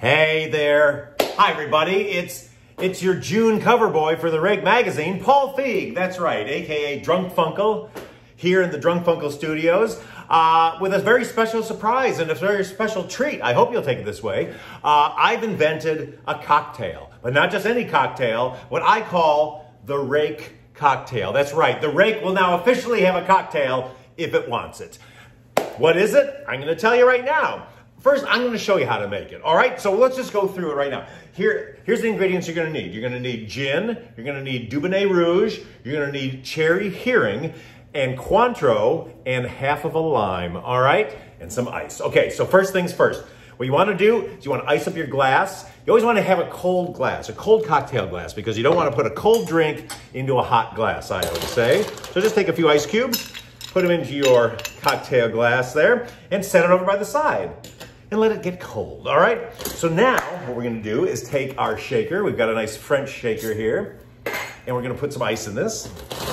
Hey there. Hi, everybody. It's your June cover boy for the Rake magazine, Paul Feig. That's right, a.k.a. Drunk Funkle, here in the Drunk Funkle studios, with a very special surprise and a very special treat. I hope you'll take it this way. I've invented a cocktail, but not just any cocktail, what I call the Rake cocktail. That's right, the Rake will now officially have a cocktail if it wants it. What is it? I'm going to tell you right now. First, I'm going to show you how to make it. All right, so let's just go through it right now. Here's the ingredients you're going to need. You're going to need gin. You're going to need Dubonnet Rouge. You're going to need cherry Heering and Cointreau and half of a lime. All right, and some ice. Okay, so first things first. What you want to do is you want to ice up your glass. You always want to have a cold glass, a cold cocktail glass, because you don't want to put a cold drink into a hot glass, I always say. So just take a few ice cubes, put them into your cocktail glass there, and set it over by the side. And let it get cold, all right? So now what we're gonna do is take our shaker. We've got a nice French shaker here, and we're gonna put some ice in this,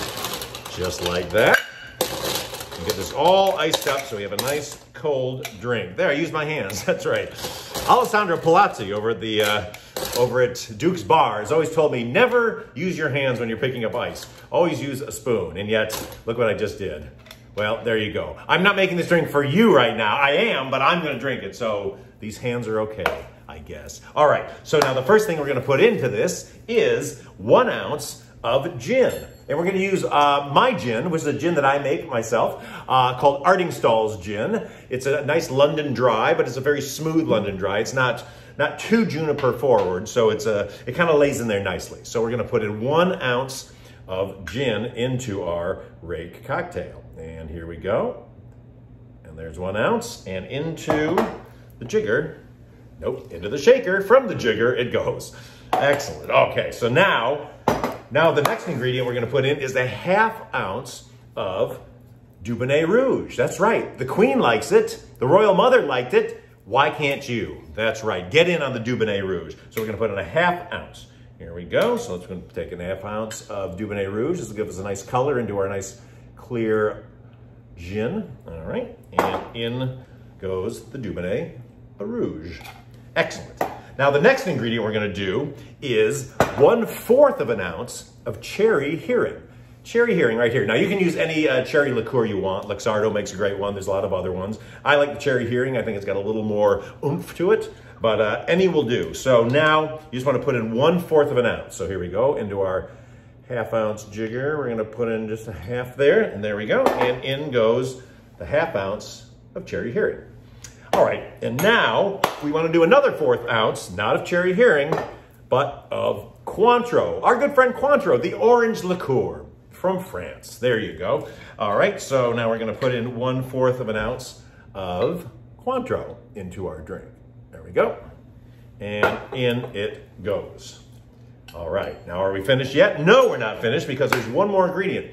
just like that. And get this all iced up so we have a nice cold drink. There, I used my hands, that's right. Alessandro Palazzi over at Duke's Bar has always told me, never use your hands when you're picking up ice. Always use a spoon, and yet, look what I just did. Well, there you go. I'm not making this drink for you right now. I am, but I'm gonna drink it, so these hands are okay, I guess. All right, so now the first thing we're gonna put into this is 1 ounce of gin. And we're gonna use my gin, which is a gin that I make myself, called Artingstall's gin. It's a nice London dry, but it's a very smooth London dry. It's not too juniper forward, so it kind of lays in there nicely. So we're gonna put in 1 ounce of gin into our Rake cocktail. And here we go. And there's 1 ounce, and into the jigger, nope, into the shaker. From the jigger it goes. Excellent. Okay, so now the next ingredient we're gonna put in is a half ounce of Dubonnet Rouge. That's right, the Queen likes it, the Royal Mother liked it, why can't you? That's right, get in on the Dubonnet Rouge. So we're gonna put in a half ounce. Here we go, so let's take a half ounce of Dubonnet Rouge. This will give us a nice color into our nice clear gin. All right, and in goes the Dubonnet Rouge. Excellent. Now the next ingredient we're gonna do is 1/4 of an ounce of cherry Heering. Cherry Heering right here. Now you can use any cherry liqueur you want. Luxardo makes a great one. There's a lot of other ones. I like the cherry Heering. I think it's got a little more oomph to it, but any will do. So now you just want to put in 1/4 of an ounce. So here we go into our half ounce jigger. We're going to put in just a half there, and there we go. And in goes the half ounce of cherry Heering. All right, and now we want to do another 1/4 ounce, not of cherry Heering, but of Cointreau. Our good friend Cointreau, the orange liqueur from France. There you go. All right, so now we're going to put in 1/4 of an ounce of Cointreau into our drink. There we go. And in it goes. All right, now are we finished yet? No, we're not finished, because there's one more ingredient.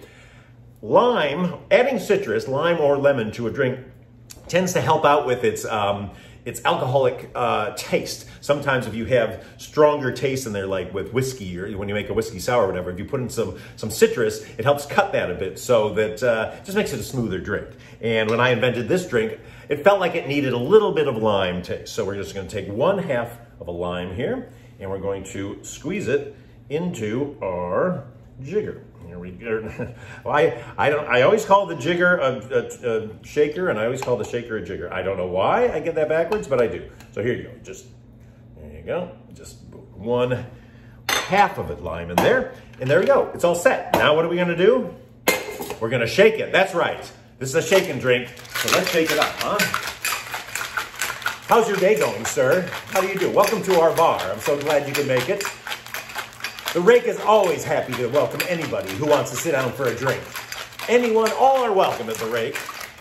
Lime, adding citrus, lime or lemon to a drink tends to help out with its alcoholic taste. Sometimes if you have stronger taste in there, like with whiskey, or when you make a whiskey sour or whatever, if you put in some citrus, it helps cut that a bit, so that it just makes it a smoother drink. And when I invented this drink, it felt like it needed a little bit of lime taste. So we're just gonna take 1/2 of a lime here, and we're going to squeeze it into our jigger. Here we go. I always call the jigger a shaker, and I always call the shaker a jigger. I don't know why I get that backwards, but I do. So here you go. There you go. Just 1/2 of it lime in there, and there we go. It's all set. Now what are we gonna do? We're gonna shake it. That's right. This is a shaken drink, so let's shake it up, huh? How's your day going, sir? How do you do? Welcome to our bar. I'm so glad you could make it. The Rake is always happy to welcome anybody who wants to sit down for a drink. Anyone, all are welcome at the Rake.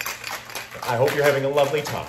I hope you're having a lovely time.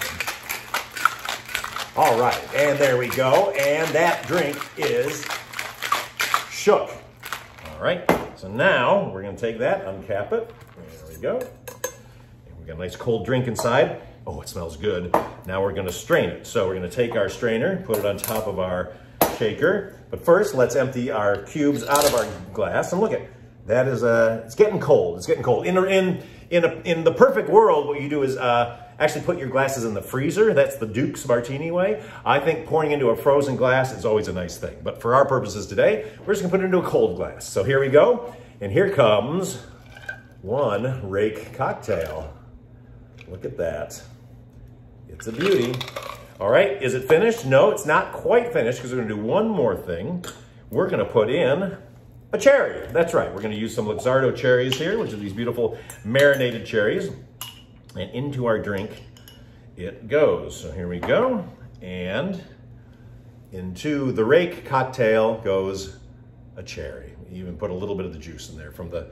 All right, and there we go. And that drink is shook. All right, so now we're gonna take that, uncap it. There we go. And we got a nice cold drink inside. Oh, it smells good. Now we're gonna strain it. So we're gonna take our strainer, put it on top of our shaker. But first, let's empty our cubes out of our glass. And look at, That is, it's getting cold. It's getting cold. In the perfect world, what you do is actually put your glasses in the freezer. That's the Duke's Martini way. I think pouring into a frozen glass is always a nice thing. But for our purposes today, we're just gonna put it into a cold glass. So here we go. And here comes one Rake cocktail. Look at that. It's a beauty. All right, is it finished? No, it's not quite finished because we're gonna do one more thing. We're gonna put in a cherry. That's right, we're gonna use some Luxardo cherries here, which are these beautiful marinated cherries. And into our drink it goes. So here we go. And into the Rake cocktail goes a cherry. We even put a little bit of the juice in there from the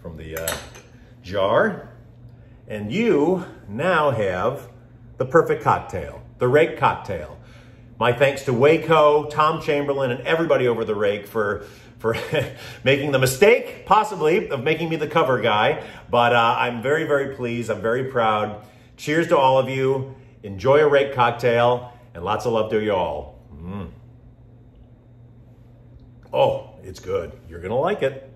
jar. And you now have the perfect cocktail, the Rake cocktail. My thanks to Waco, Tom Chamberlain, and everybody over the Rake for making the mistake, possibly, of making me the cover guy. But I'm very, very pleased. I'm very proud. Cheers to all of you. Enjoy a Rake cocktail, and lots of love to you all. Oh, it's good. You're going to like it.